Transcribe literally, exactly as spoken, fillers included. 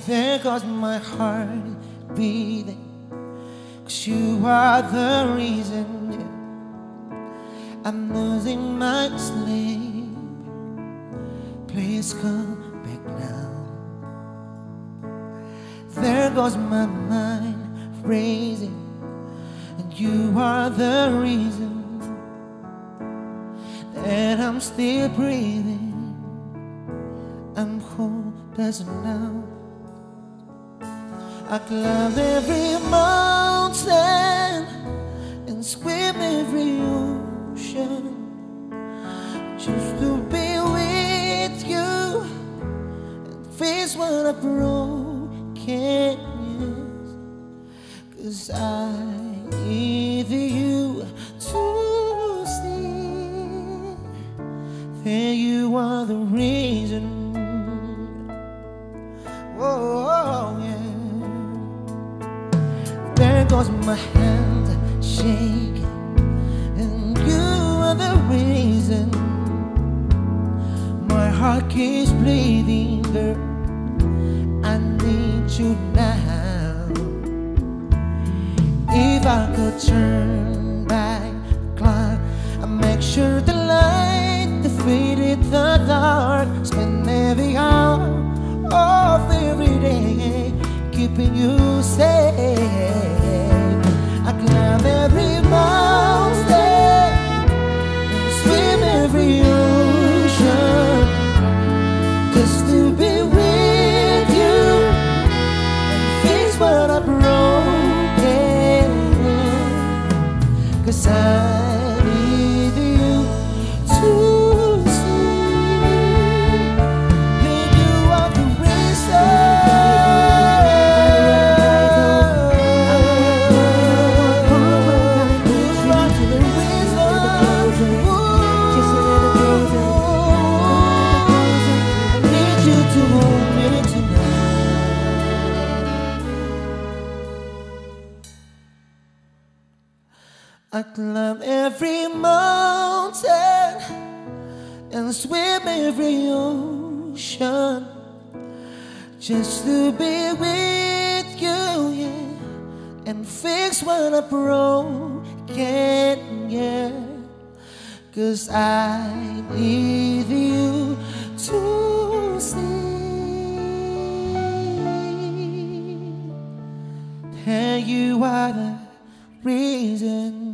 There goes my heart beating, 'cause you are the reason, yeah. I'm losing my sleep. Please come back now. There goes my mind racing, and you are the reason that I'm still breathing. I'm hopeless now. I climb every mountain and swim every ocean just to be with you and face what I've broken, yes. 'Cause I need you to see that you are the reason. Oh, yeah. There goes my hand shaking, and you are the reason my heart keeps bleeding, girl. I need you now. If I could turn back the clock, I'd make sure the light defeated the dark. Spend every hour of every day keeping you safe. I climb every mountain and swim every ocean just to be with you and fix what I broken. 'Cause I need you to I climb every mountain and swim every ocean just to be with you, yeah, and fix what I broken, yeah. 'Cause I need you to see that you are the reason.